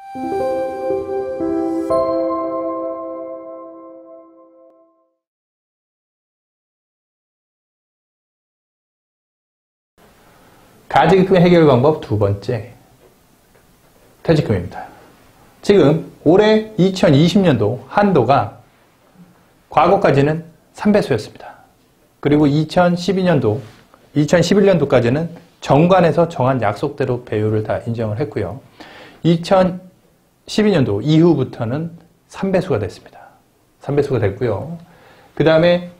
가지금 해결 방법 두 번째, 퇴직금입니다. 지금 올해 2020년도 한도가 과거까지는 3배수였습니다. 그리고 2011년도까지는 정관에서 정한 약속대로 배율을 다 인정을 했고요. 2012년도 이후부터는 3배수가 됐습니다. 3배수가 됐고요. 그 다음에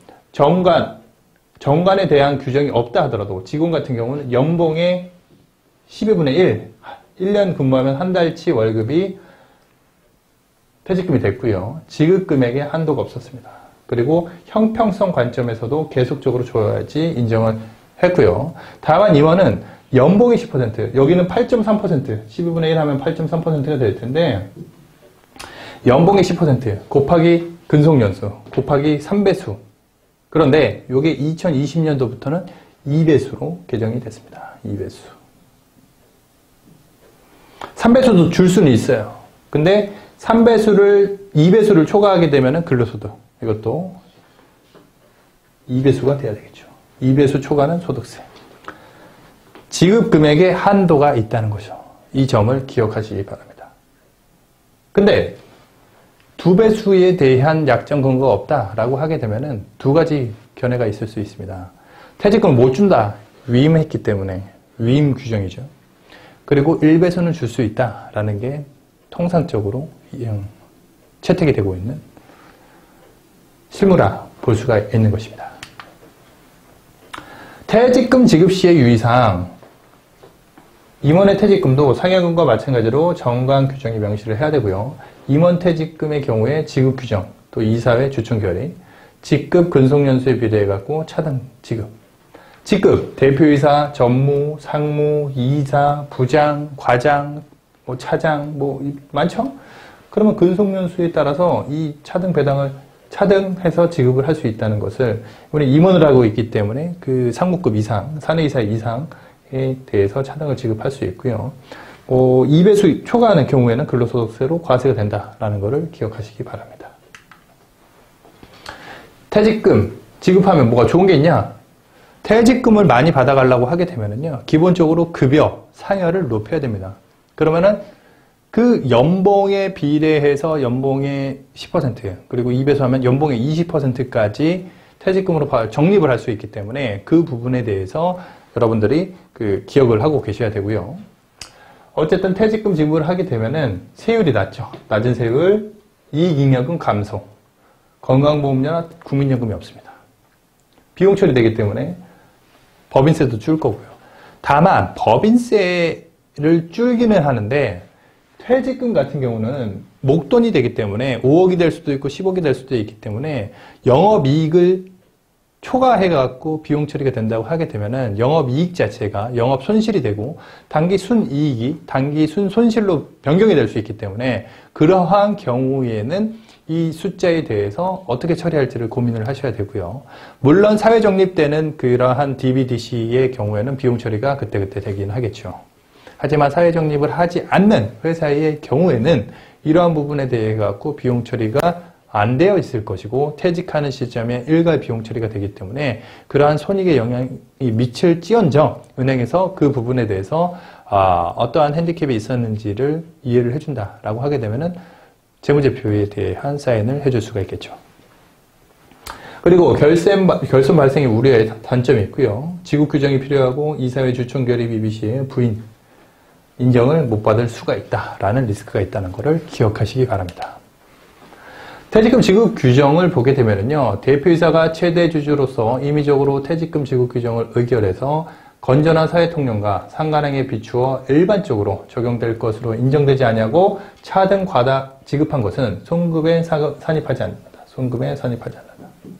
정관에 대한 규정이 없다 하더라도 직원 같은 경우는 연봉의 12분의 1, 1년 근무하면 한 달치 월급이 퇴직금이 됐고요. 지급금액에 한도가 없었습니다. 그리고 형평성 관점에서도 계속적으로 줘야지 인정을 했고요. 다만 임원은 연봉의 10%, 여기는 8.3%, 12분의 1 하면 8.3%가 될 텐데, 연봉의 10% 곱하기 근속연수 곱하기 3배수. 그런데 이게 2020년도부터는 2배수로 개정이 됐습니다. 2배수. 3배수도 줄 수는 있어요. 근데 2배수를 초과하게 되면 근로소득. 이것도 2배수가 돼야 되겠죠. 2배수 초과는 소득세. 지급금액에 한도가 있다는 거죠. 이 점을 기억하시기 바랍니다. 근데 2배수에 대한 약정 근거가 없다라고 하게 되면은 두 가지 견해가 있을 수 있습니다. 퇴직금을 못 준다. 위임했기 때문에. 위임 규정이죠. 그리고 1배수는 줄 수 있다라는 게 통상적으로 채택이 되고 있는 실무라 볼 수가 있는 것입니다. 퇴직금 지급 시의 유의사항. 임원의 퇴직금도 상여금과 마찬가지로 정관 규정이 명시를 해야 되고요. 임원 퇴직금의 경우에 지급 규정, 또 이사회 주총 결의, 직급 근속연수에 비례해 갖고 차등 지급. 직급, 대표이사, 전무, 상무, 이사, 부장, 과장, 차장, 많죠? 그러면 근속연수에 따라서 이 차등 배당을 차등해서 지급을 할 수 있다는 것을 우리 임원을 하고 있기 때문에 그 상무급 이상, 사내이사 이상에 대해서 차등을 지급할 수 있고요. 2배수 초과하는 경우에는 근로소득세로 과세가 된다라는 것을 기억하시기 바랍니다. 퇴직금 지급하면 뭐가 좋은 게 있냐? 퇴직금을 많이 받아가려고 하게 되면은요, 기본적으로 급여, 상여를 높여야 됩니다. 그러면은 그 연봉에 비례해서 연봉의 10%, 그리고 2배수 하면 연봉의 20%까지 퇴직금으로 적립을 할 수 있기 때문에 그 부분에 대해서 여러분들이 기억을 하고 계셔야 되고요. 어쨌든 퇴직금 지급을 하게 되면은 세율이 낮죠. 낮은 세율, 이익잉여금 감소, 건강보험료나 국민연금이 없습니다. 비용 처리되기 때문에 법인세도 줄 거고요. 다만 법인세를 줄기는 하는데 퇴직금 같은 경우는 목돈이 되기 때문에 5억이 될 수도 있고 10억이 될 수도 있기 때문에 영업이익을 초과해갖고 비용 처리가 된다고 하게 되면은 영업이익 자체가 영업 손실이 되고 단기 순이익이 단기 순손실로 변경이 될 수 있기 때문에 그러한 경우에는 이 숫자에 대해서 어떻게 처리할지를 고민을 하셔야 되고요. 물론 사회 적립되는 그러한 DBDC의 경우에는 비용 처리가 그때그때 되긴 하겠죠. 하지만 사회 적립을 하지 않는 회사의 경우에는 이러한 부분에 대해 갖고 비용 처리가 안 되어 있을 것이고 퇴직하는 시점에 일괄 비용 처리가 되기 때문에 그러한 손익에 영향이 미칠지언정 은행에서 그 부분에 대해서 어떠한 핸디캡이 있었는지를 이해를 해준다라고 하게 되면은 재무제표에 대한 사인을 해줄 수가 있겠죠. 그리고 결손 발생의 우려의 단점이 있고요. 지급 규정이 필요하고 이사회 주총 결의 비비 시에 부인 인정을 못 받을 수가 있다라는 리스크가 있다는 것을 기억하시기 바랍니다. 퇴직금 지급 규정을 보게 되면요, 대표이사가 최대 주주로서 임의적으로 퇴직금 지급 규정을 의결해서 건전한 사회통념과 상관행에 비추어 일반적으로 적용될 것으로 인정되지 아니하고 차등 과다 지급한 것은 손금에 산입하지 않는다. 손금에 산입하지 않는다.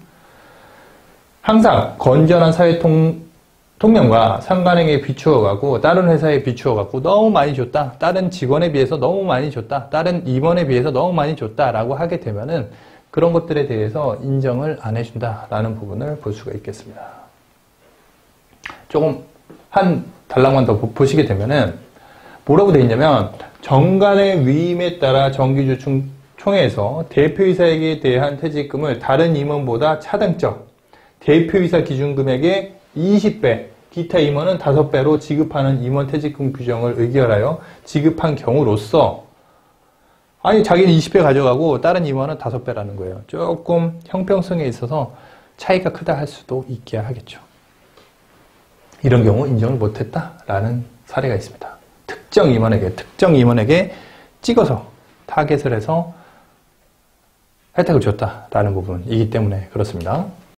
항상 건전한 사회통념과 상관행에 비추어가고 다른 회사에 비추어갖고 너무 많이 줬다. 다른 직원에 비해서 너무 많이 줬다. 다른 임원에 비해서 너무 많이 줬다라고 하게 되면은 그런 것들에 대해서 인정을 안 해준다라는 부분을 볼 수가 있겠습니다. 조금 한 단락만 더 보시게 되면은 뭐라고 되어 있냐면 정관의 위임에 따라 정기주총회에서 대표이사에게 대한 퇴직금을 다른 임원보다 차등적 대표이사 기준금액의 20배, 기타 임원은 5배로 지급하는 임원 퇴직금 규정을 의결하여 지급한 경우로서 아니 자기는 20배 가져가고 다른 임원은 5배라는 거예요. 조금 형평성에 있어서 차이가 크다 할 수도 있게 하겠죠. 이런 경우 인정을 못했다라는 사례가 있습니다. 특정 임원에게 찍어서 타겟을 해서 혜택을 줬다라는 부분이기 때문에 그렇습니다.